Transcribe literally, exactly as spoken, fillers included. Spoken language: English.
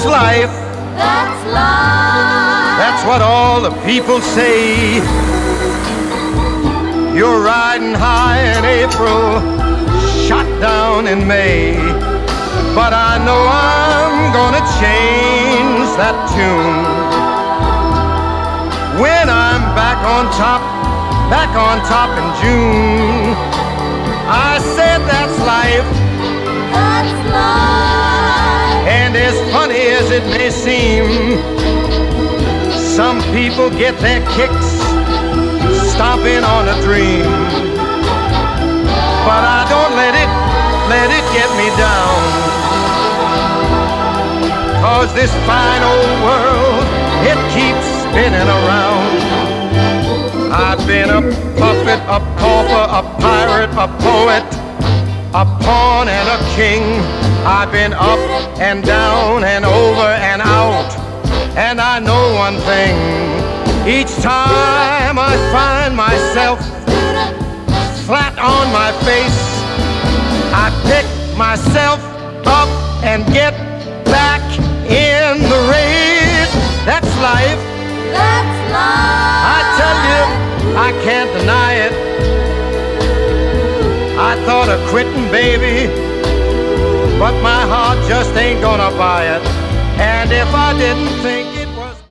that's life. That's life. That's what all the people say. You're riding high in April, shot down in May. But I know I'm gonna change that tune when I'm back on top, back on top in June. I said that's life. That's life. And as funny as it may seem, some people get their kicks stomping on a dream. But I don't let it, let it get me down. 'Cause this fine old world, it keeps spinning around. I've been a puppet, a pauper, a pirate, a poet, a pawn and a king. I've been up and down and over and out. And I know one thing, each time I find myself flat on my face, I pick myself up and get back in the race. That's life. That's life. I tell you, I can't deny it. I thought of quitting, baby, but my heart just ain't gonna buy it. And if I didn't think